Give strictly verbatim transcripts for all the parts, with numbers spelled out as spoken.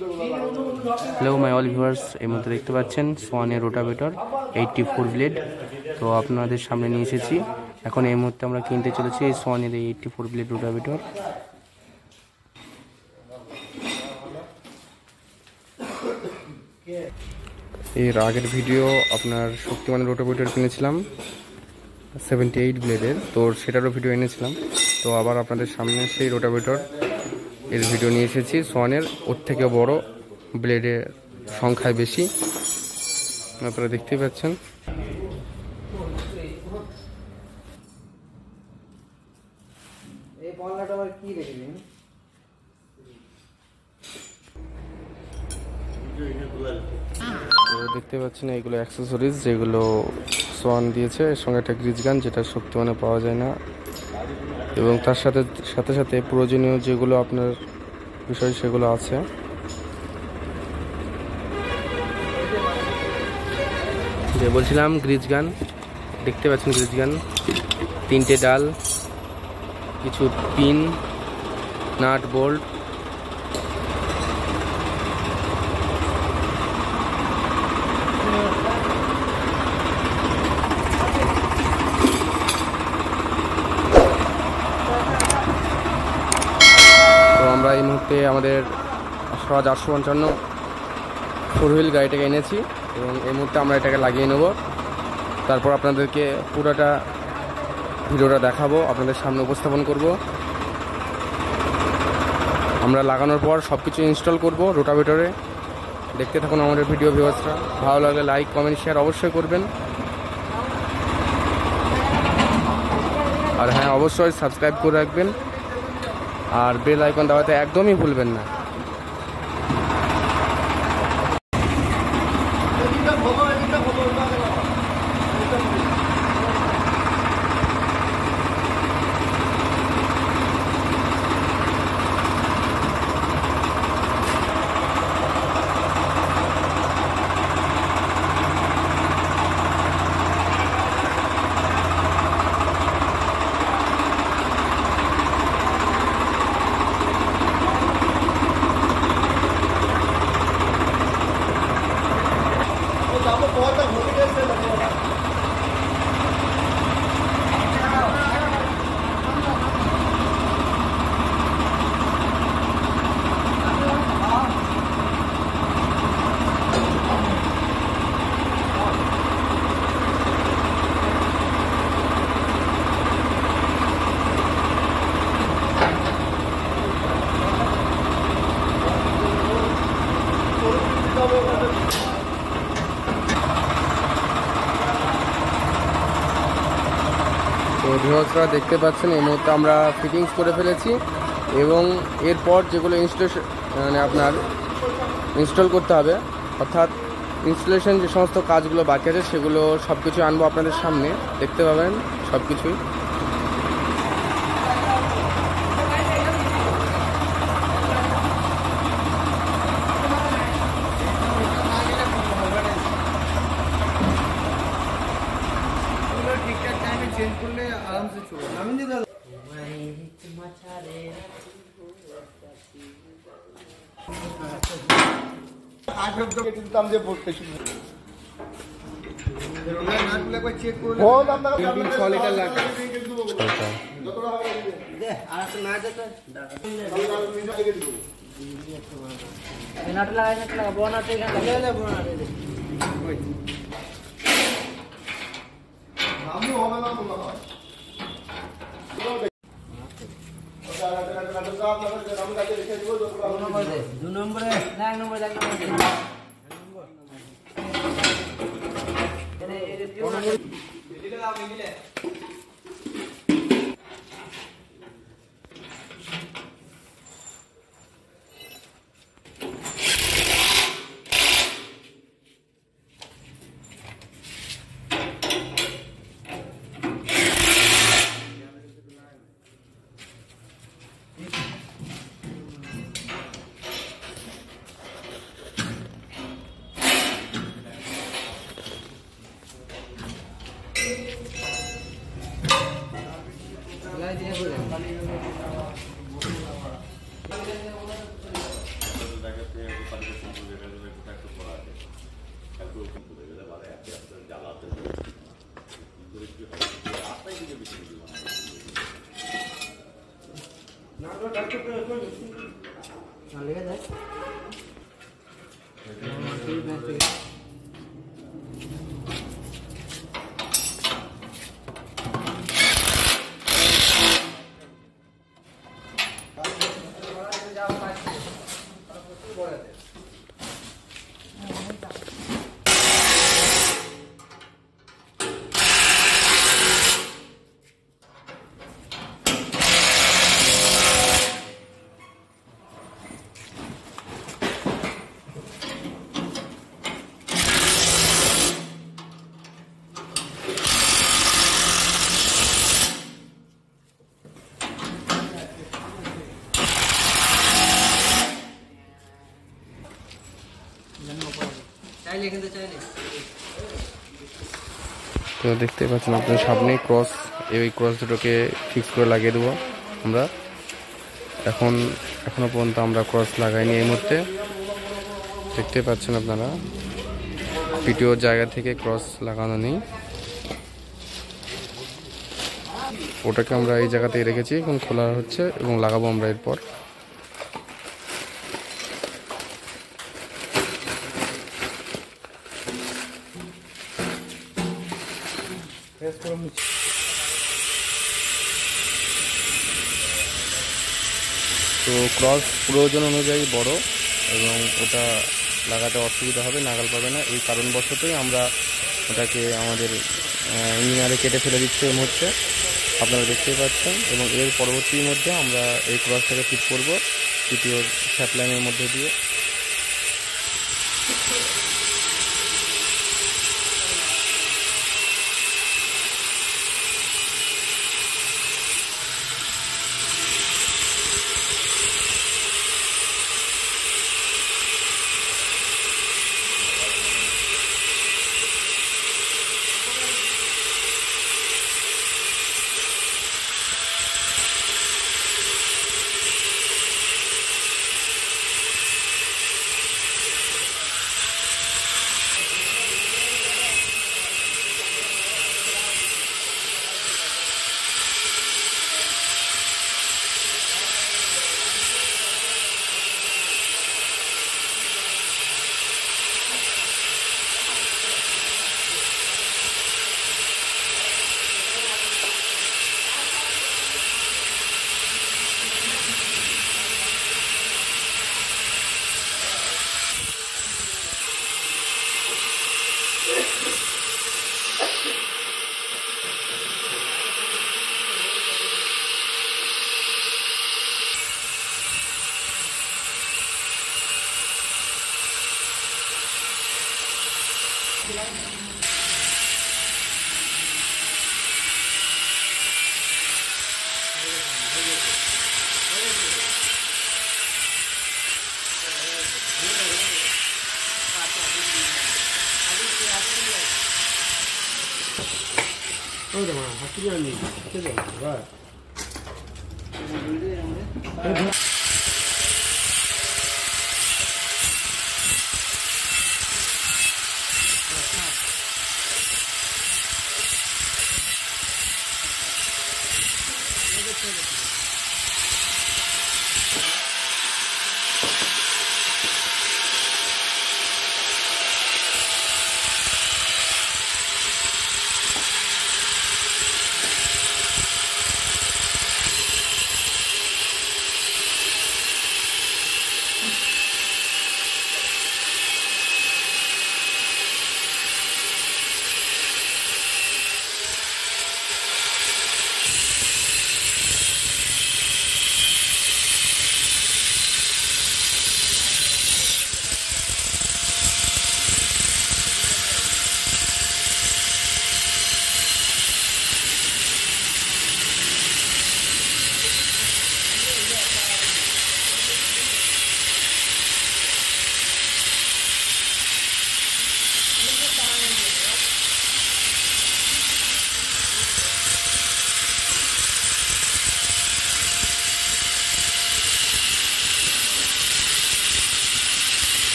Hello my all viewers, এই মধ্যে দেখতে পাচ্ছেন সোয়ানের রোটাভেটর এইটটি ফোর ব্লেড। তো আপনাদের সামনে নিয়ে এসেছি। এখন এই মুহূর্তে আমরা কিনতে চলেছি এই সোয়ানের এই এইটটি ফোর ব্লেড রোটাভেটর। এর আগের ভিডিও আপনার শক্তিমান রোটাভেটর কিনেছিলাম সেভেন্টি এইট ব্লেডের, তো সেটারও ভিডিও এনেছিলাম। তো আবার আপনাদের সামনে সেই রোটাভেটর এর ভিডিও নিয়ে এসেছি। সোয়ানের ওর থেকে বড়, ব্লেডের সংখ্যায় বেশি, আপনারা দেখতেই পাচ্ছেন। তো দেখতে পাচ্ছেন এইগুলো অ্যাক্সেসরিজ যেগুলো সোয়ান দিয়েছে, এর সঙ্গে একটা গ্রিজ গান যেটা শক্তিমানে পাওয়া যায় না, এবং তার সাথে সাথে সাথে প্রয়োজনীয় যেগুলো আপনার বিষয় সেগুলো আছে। যে বলছিলাম গ্রিজ গান, দেখতে পাচ্ছেন গ্রিজ গান, তিনটে ডাল, কিছু পিন, নাট বোল্ট, আমরা এই মুহূর্তে আমাদের সরাজ আটশো পঞ্চান্ন ফোর হুইল গাড়িটাকে এনেছি এবং এই মুহূর্তে আমরা এটাকে লাগিয়ে নেব। তারপর আপনাদেরকে পুরোটা ভিডিওটা দেখাবো, আপনাদের সামনে উপস্থাপন করব। আমরা লাগানোর পর সব কিছু ইনস্টল করব রোটাভেটরে। দেখতে থাকুন আমাদের ভিডিও ভিউয়ার্সরা। ভালো লাগলে লাইক কমেন্ট শেয়ার অবশ্যই করবেন, আর হ্যাঁ অবশ্যই সাবস্ক্রাইব করে রাখবেন, আর বেল আইকন দেওয়াতে একদমই ভুলবেন না। তো ভিউয়ার্সরা দেখতে পাচ্ছেন এই মুহূর্তে আমরা ফিটিংস করে ফেলেছি, এবং এরপর যেগুলো ইনস্টলেশন মানে আপনার ইনস্টল করতে হবে, অর্থাৎ ইনস্টলেশন যে সমস্ত কাজগুলো বাকি আছে সেগুলো সব কিছু আনবো আপনাদের সামনে, দেখতে পাবেন সব কিছুই। দু নম্বরে এক নম্বর এক নম্বর তো দেখতে পাচ্ছেন আপনার সামনে ক্রস, এই ক্রস দুটোকে ফিক্স করে লাগিয়ে দেবো আমরা। এখন এখনো পর্যন্ত আমরা ক্রস লাগাইনি এই মুহূর্তে, দেখতে পাচ্ছেন আপনারা পিটিওর জায়গা থেকে ক্রস লাগানো নেই, ওটাকে আমরা এই জায়গাতেই রেখেছি। এখন খোলা হচ্ছে এবং লাগাবো আমরা এরপর। তো ক্রস প্রয়োজন অনুযায়ী বড় এবং ওটা লাগাতে অসুবিধা হবে, নাগাল পাবে না, এই কারণবশতই আমরা ওটাকে আমাদের ইঞ্জিনিয়ারে কেটে ফেলে দিচ্ছি এই মুহূর্তে, আপনারা দেখতেই পাচ্ছেন। এবং এর পরবর্তীর মধ্যে আমরা এই ক্রসটাকে ফিট করব পিটিওর শ্যাফট লাইনের মধ্যে দিয়ে।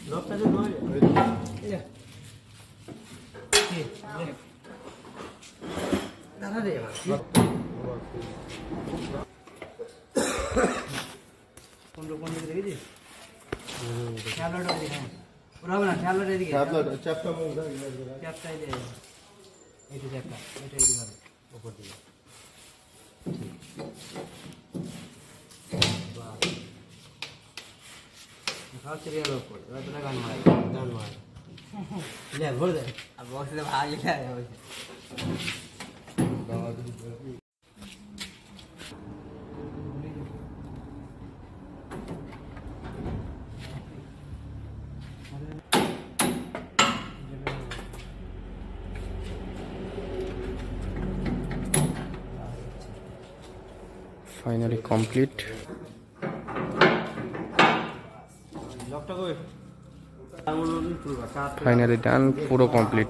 লকটা যে নয় এই কি দাদা দে এবার কোন কোন দিকে দেখেছিস ট্যাবলেটটা দিকে ওরা হবে না ট্যাবলেট এদিকে ট্যাবলেট চ্যাপটা মুখ দাও চ্যাপটা এই এইটা চ্যাপটা এটা এই দিকে উপর দিকে বাহ খাও চলে গেল উপর এবার তোরা গান মার গান মার ले भर दे अब बॉक्स से भाग गया है वो फाइनली कंप्लीट लॉकটা কই फाइनली डन पूरा कंप्लीट